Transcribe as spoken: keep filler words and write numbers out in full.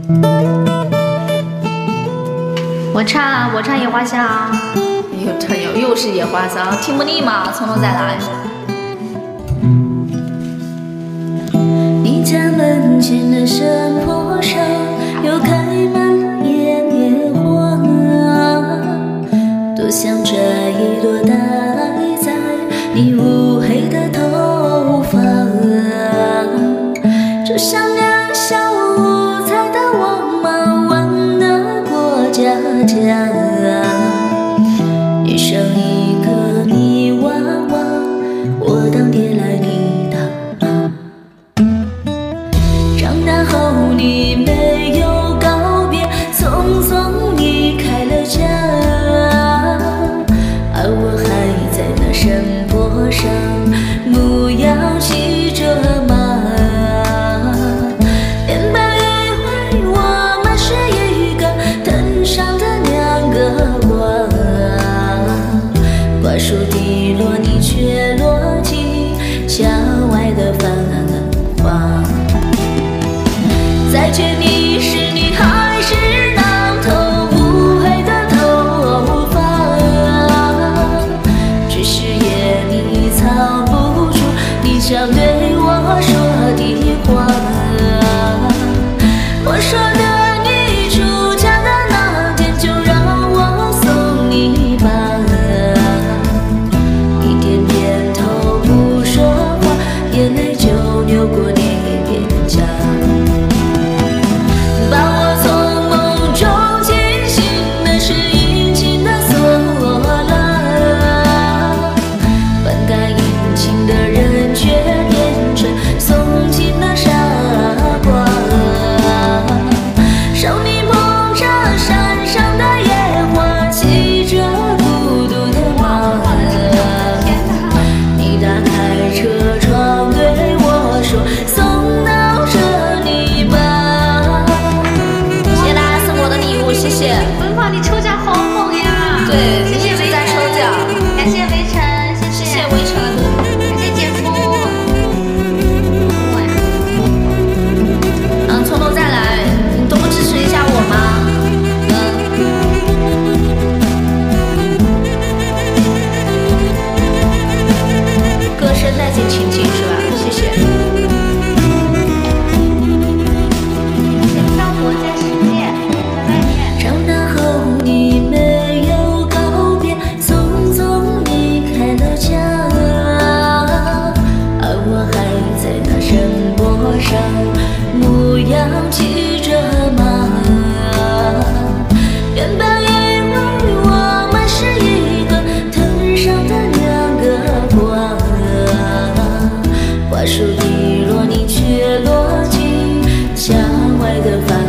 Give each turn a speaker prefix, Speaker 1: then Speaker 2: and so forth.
Speaker 1: 我唱，我唱野花香，又唱又又是野花香，听不腻吗？从头再来。
Speaker 2: 你家门前的山坡上，又开满了野野花，多想摘一朵戴在你乌黑的头发，就像两小无猜的我们玩的过家家，你生一个泥娃娃，我当爹来你当妈。长大后你没有告别，匆匆离开了家，而我还在那山坡上牧羊骑着马。连白一回，我们是一个藤上的两个瓜，瓜熟蒂落，你却落进墙外的繁花。再见你时，你还是那头乌黑的头发，只是夜你藏不住你想对我说的话。我说的你出嫁的那天，就让我送你吧。你点点头不说话，眼泪就流过你脸颊。把我从梦中惊醒，那是殷勤的锁了，本该殷勤的人却变成送进了傻瓜。少你捧着山上的野花，骑着孤独的马，你打开车窗对我说，送到这里吧。
Speaker 1: 谢谢，
Speaker 3: 文芳，你抽奖好猛呀！
Speaker 1: 对，
Speaker 3: 谢谢
Speaker 1: 一直在抽奖，
Speaker 3: 感谢围城，谢谢，
Speaker 1: 谢谢围城，
Speaker 3: 感谢姐夫。
Speaker 1: 嗯，从头再来，你都不支持一下我吗？嗯，歌声带进情境是吧？谢谢。
Speaker 3: 漂泊在世界，在外面。
Speaker 2: 长大后你没有告别，匆匆离开了家，而我还在那山坡上牧羊骑着马。原本以为我们是一个藤上的两个瓜，瓜熟蒂落，你却落进墙外的繁